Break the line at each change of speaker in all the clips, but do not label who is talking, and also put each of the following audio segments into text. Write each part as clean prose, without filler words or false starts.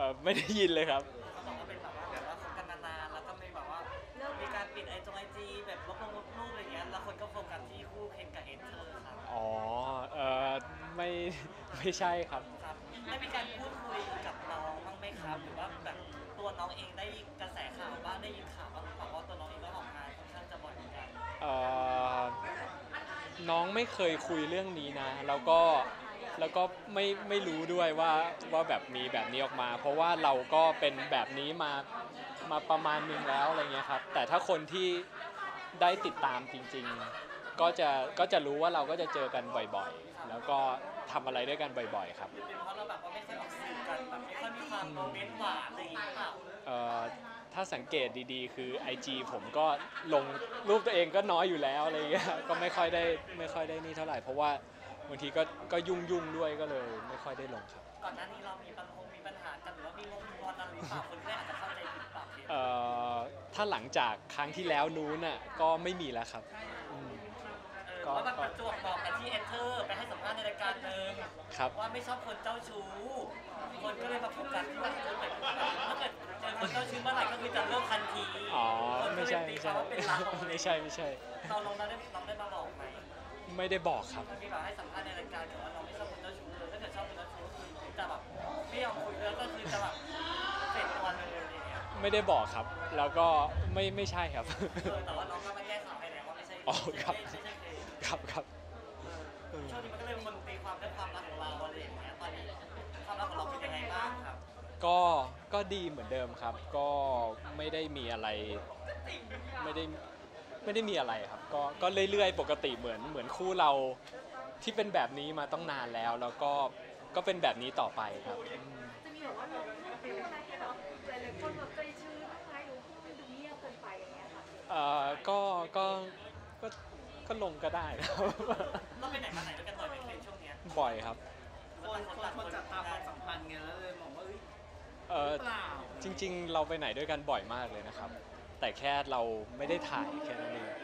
ไม่ได้ยินเลยครับ
เขาบอกว่าเป็นแบบว่าคบกันนานๆแล้วก็ไม่แบบว่ามีการปิดไอจีแบบลบรูปอะไรเงี้ยแล้วคนก็โฟกัสที่คู่เคนกับเอเธอร์ครับ
อ๋อเออไม่ไม่ใช่ครับ
ครับได้มีการพูดคุยกับน้องบ้างไหมครับหรือว่าแบบตัวน้องเองได้กระแสข่าวบ้างได้ยินข่าวบ้างหรือเปล่าว่าตัวน้องเองก็ออกงานค่อนข้างจะบ่อยเหมือนกัน
เอ่อน้องไม่เคยคุยเรื่องนี้นะแล้วก็ไม่รู้ด้วยว่าแบบมีแบบนี้ออกมา เพราะว่าเราก็เป็นแบบนี้มาประมาณนึงแล้วอะไรเงี้ยครับแต่ถ้าคนที่ได้ติดตามจริงๆก็จะรู้ว่าเราก็จะเจอกันบ่อยๆแล้วก็ทำอะไรด้วยกันบ่อยๆครับ
เป็นเพราะเราแบบว่าไม่ค่อยออกสื่อกันแบบไม่ค่อยมีความโมเมนต์หวานอะไรอย่างเงี้ยเปล่า
เอ่อถ้าสังเกตดีๆคือ IG ผมก็ลงรูปตัวเองก็น้อยอยู่แล้วอะไรเงี้ยก็ไม่ค่อยได้นี่เท่าไหร่เพราะว่าบางทีก็ยุ่งด้วยก็เลยไม่ค่อยได้ลงครับ
ก่อนหน้านี้เรามีปัญหากันหรือว่ามีงอนอะไรหรือเปล่าคนก็อาจจะเข้าใจผิดเปล่า
เอ่ถ้าหลังจากครั้งที่แล้วนู้นน่ะก็ไม่มีแล้วครับอืมก็
ว่ามันประจวบเหมาะกับที่เอเธอร์ไปให้สัมภาษณ์ในรายการหนึ่ง
ครับ
ว่าไม่ชอบคนเจ้าชู้คนก็เลยมาโฟกัสที่ว่าถ้าเกิดเจอคนเจ้าชู้เมื่อไหร่ก็คือจะเลิกทันที
อ๋อ
คนก็
ไม่
เลยตี
ใช่ไม่ใช่
เขาว่าเป็นรักของ
ไม่ใช่
เราลงนั้นได้มาบอกไหม
ไม่ได้บอกครับ
มีแบบให้สัมภาษณ์ในรายการเกี่ยวกับเราไม่ชอบคนเจ้าชู้เลยถ้าเกิดชอบคนเจ้าชู้คือจะแบบไม่ยอมคุยเลยก็คือจะแบบเสร็จตัวเลยอย่างเงี้ย
ไม่ได้บอกครับแล้วก็ไม่ใช่ครับ
แต่ว่าน้องก็มาแก้ข่าวให้แล้วว่าไม่ใช่
อ๋อครับ
ไม่ใช่เคส
ครับ
ช่วงนี้มันก็เลยมันตีความเรื่องความรักของเราอะไรอย่างเงี้ยตอนนี้ความรักของเราเป็นยังไงบ้างครับ
ก็ก็ดีเหมือนเดิมครับก็ไม่ได้มีอะไรไม่ได้ไม่ได้มีอะไรครับก็เรื่อยๆปกติเหมือนคู่เราที่เป็นแบบนี้มาต้องนานแล้วก็เป็นแบบนี้ต่อไปครับ
จะมีแบบว่าเราเป็นอะไรให้แบบหลายๆคนแบบใจชื้นบ้างไหมหรือว่ามันดูเงียบเกินไปอย่างเงี้ยค่ะ
เอ่อก็ก็ก็ก็ลงก็ได้ครับ
เราไปไหนมาไหนด้วยกันบ่อยไหมในช่วงเนี้ย
บ่อยครับ
คนจับตาความสัมพันธ์ไงแล้วเลยมองว่า
เออจริงๆเราไปไหนด้วยกันบ่อยมากเลยนะครับแต่แค่เราไม่ได้ถ่ายแค่นั้นเอง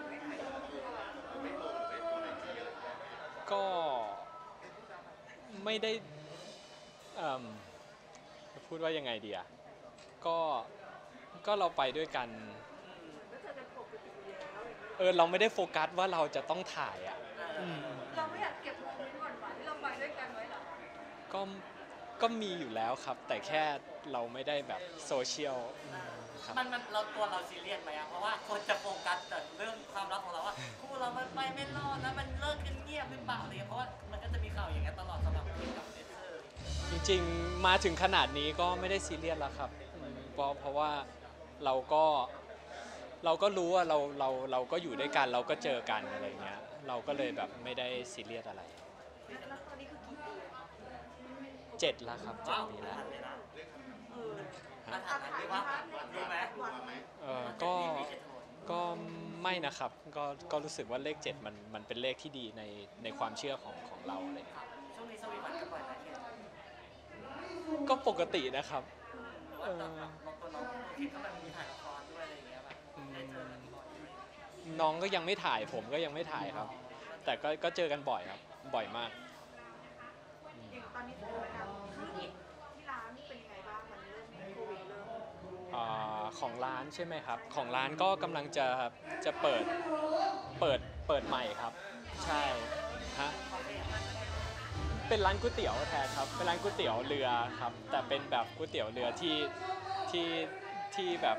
ก็ไม่ได้เอ่มจะพูดว่ายังไงดีอะก็ก็เราไปด้วยกัน
ก็เจอกันปกติอยู่แล้วอย่างเงี้ย
เราไม่ได้โฟกัสว่าเราจะต้องถ่ายอ่ะ
เราไม่อยากเก็บโมเมนต์หวานๆที่เราไปด้วยกันไว้หรอ
ก็ก็มีอยู่แล้วครับแต่แค่เราไม่ได้แบบโซเชียลครับ
มันเราซีเรียสไหมอะเพราะว่าคนจะโฟกัสแต่เรื่องความรักของเราว่าคู่เรามันไปไม่รอดนะมันเลิกกันเงียบหรือเปล่าเลยเพราะว่ามันก็จะมีข่าวอย่างเงี้ยตลอดสำหรับพี่กับเอเธอร์
จริงๆมาถึงขนาดนี้ก็ไม่ได้ซีเรียสแล้วครับเพราะว่าเราก็เราก็รู้ว่าเราก็อยู่ด้วยกันเราก็เจอกันอะไรเงี้ยเราก็เลยแบบไม่ได้ซีเรียสอะไร
แล้วตอนนี้คือกี่ปี
7แล้วครับ7 ปีแล้ว
เลยนะ
เออ
อาถรรพ์ไหมว่ารู้ไหม
ก็ก็ไม่นะครับก็รู้สึกว่าเลข7มันเป็นเลขที่ดีในความเชื่อของเราอะไรเงี้ย
ช่วงนี้สวีทกันบ่อยไหม
ก็ปกตินะครับ
หรือว่าแบบบางคนน้องคิดก็แบบมีถ่ายละครด้วยอะไรอย่างเงี้ยแบบได้เจอกันบ่อย
น้องก็ยังไม่ถ่ายผมก็ยังไม่ถ่ายครับแต่ก็เจอกันบ่อยครับบ่อยมาก
อย่างตอนนี้ธุรกิจที่ร้านนี่เป็นยังไงบ้างมันเริ่มโควิดเริ่ม
ของร้านใช่ไหมครับของร้านก็กำลังจะเปิดใหม่ครับใช่ฮะเป็นร้านก๋วยเตี๋ยวแทนครับเป็นร้านก๋วยเตี๋ยวเรือครับแต่เป็นแบบก๋วยเตี๋ยวเรือที่ที่แบบ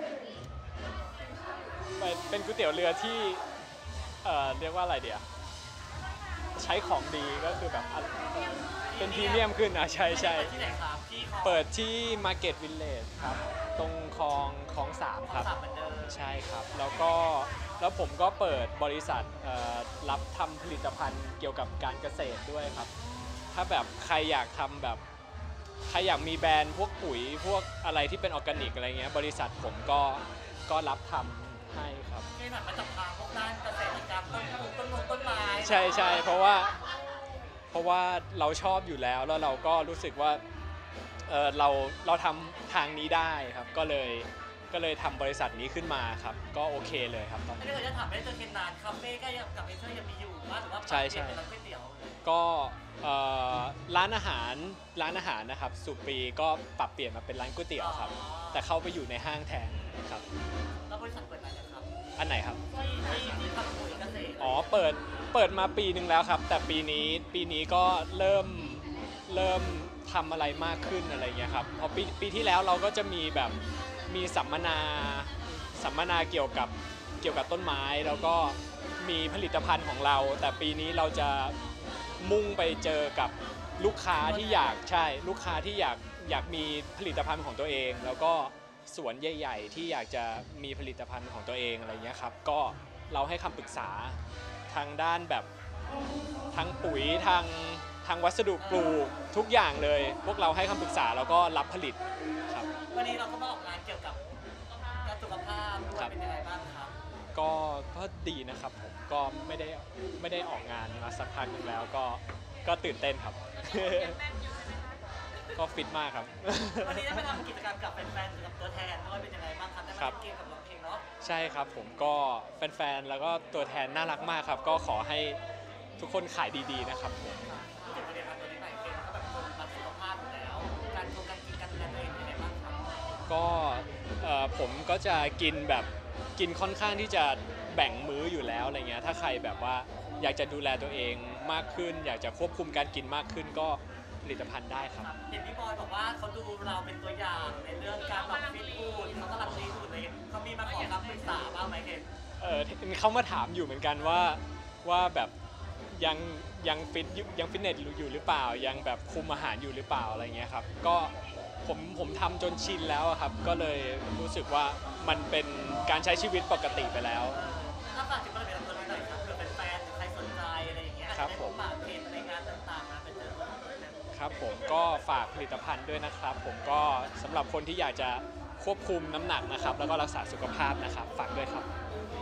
เป็นก๋วยเตี๋ยวเรือที่เรียกว่าอะไรเดียวใช้ของดีก็คือแบบเป็นพรีเมียมขึ้นนะใช่
ที่ไหนครับที่
เปิดที่ Market Village ครับตรงคลอง3ครับ
เหมือนเดิม
ใช่ครับแล้วผมก็เปิดบริษัทรับทำผลิตภัณฑ์เกี่ยวกับการเกษตรด้วยครับถ้าแบบใครอยากทำแบบใครอยากมีแบรนด์พวกปุ๋ยพวกอะไรที่เป็นออร์แกนิกอะไรเงี้ยบริษัทผมก็รับทำให้ครับ
ที่แบบมาจับทางพวกด้านเกษตรกรรมต้นไม้
ใช่เพราะว่าเราชอบอยู่แล้วเราก็รู้สึกว่าเราทำทางนี้ได้ครับก็เลยก็เลยทำบริษัทนี้ขึ้นมาครับก็โอเคเลยครับตอน
ไม่
นี้
ได้เคยจะถามไม่ได้เจอเคนนานคาเฟ่ก็ยังกับเอเธอร์ยังมีอยู่ว่าหรือว่า
ใช่
เปลี่ยนเป็นร้านก๋วยเตี๋ยวเลย
ก็ร้านอาหารนะครับสุปีก็ปรับเปลี่ยนมาเป็นร้านก๋วยเตี๋ยวครับแต่เข้าไปอยู่ในห้างแทนครับ
แล้วบริษัทเปิดนานยังครับ
อันไหนครับ
ที่ทำปุ๋ยเกษตร
อ๋อเปิดมาปีหนึ่งแล้วครับแต่ปีนี้ก็เริ่มทำอะไรมากขึ้นอะไรเงี้ยครับเพราะปีที่แล้วเราก็จะมีแบบมีสัมมนาเกี่ยวกับต้นไม้แล้วก็มีผลิตภัณฑ์ของเรา แต่ปีนี้เราจะมุ่งไปเจอกับลูกค้าที่ลูกค้าที่อยากมีผลิตภัณฑ์ของตัวเอง แล้วก็สวนใหญ่ๆที่อยากจะมีผลิตภัณฑ์ของตัวเองอะไรเงี้ยครับก็เราให้คำปรึกษาทางด้านแบบทั้งปุ๋ยทางวัสดุปลูกทุกอย่างเลย พวกเราให้คำปรึกษาแล้วก็รับผลิตครับ
วันนี้เราก็มาออกงานเกี่ยวกับการสุขภาพด้วยเป็นยังไงบ้างครับ
ก็ดีนะครับผมก็ไม่ได้ออกงานมาสักพักหนึงแล้วก็ตื่นเต้นครับ ก็ฟิตมากครับ
วันนี้ได้ไปทำกิจกรรมกับแฟนๆหรือกับตัวแทนด้วยเป็นยังไงบ้างครับได้มา
ครับ
เล่นเกมกับร้องเพลงเนาะ
ใช่ครับผมก็แฟนๆแล้วก็ตัวแทนน่ารักมากครับ ก็ขอให้ทุกคนขายดีๆนะครับผม
พูดถึงประเด็นการตัวนี้หน่อยเกมก็แบบคนรักสุขภาพอยู่แล้วการกินการดูแลตัวเองเป็นยังไงบ้างครับ
ก็ผมก็จะกินค่อนข้างที่จะแบ่งมื้ออยู่แล้วอะไรเงี้ยถ้าใครแบบว่าอยากจะดูแลตัวเองมากขึ้น อยากจะควบคุมการกินมากขึ้นก็ผลิตภัณฑ์ได้ครับ
เห็นพี่บอยบอกว่าเขาดูเราเป็นตัวอย่างในเรื่องการแบบฟิตหุ่นเขาก็รักดีหุ่นอะไรอย่างเงี้ยเขามีมาขอคำปรึกษาบ้างไหมเคน
เขามาถามอยู่เหมือนกันว่าแบบยังฟิตเนสอยู่หรือเปล่ายังแบบคุมอาหารอยู่หรือเปล่าอะไรเงี้ยครับก็ผมทำจนชินแล้วอะครับก็เลยรู้สึกว่ามันเป็นการใช้ชีวิตปกติไปแล้ว
ถ้าฝากถึงประเด็นตัวนี้หน่อยครับเผื่อเป็นแฟนหรือใครสนใจอะไรอย่างเงี้ยอาจ
ครั
จะ
บ
ได้
ผ
พ
ม
บปะเคนในงานต่างๆนะเป็นเจอตัวเคน
ครับผมก็ฝากผลิตภัณฑ์ด้วยนะครับผมก็สำหรับคนที่อยากจะควบคุมน้ำหนักนะครับแล้วก็รักษาสุขภาพนะครับฝากด้วยครับ
โ